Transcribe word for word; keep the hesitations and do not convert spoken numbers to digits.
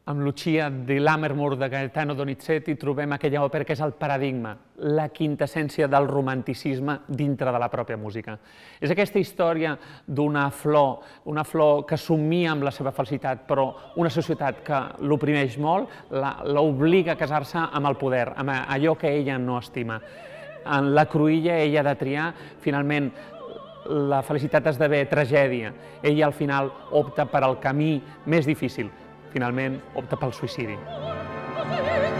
Amb Lucia di Lammermoor de Gaetano Donizetti trobem aquella òpera que és el paradigma, la quintessència del romanticisme dintre de la pròpia música. És aquesta història d'una flor, una flor que somnia amb la seva felicitat, però una societat que l'oprimeix molt, l'obliga a casar-se amb el poder, amb allò que ella no estima. En la cruïlla ella ha de triar, finalment, la felicitat esdevé tragèdia. Ella al final opta per al camí més difícil, finalment opta pel suïcidi.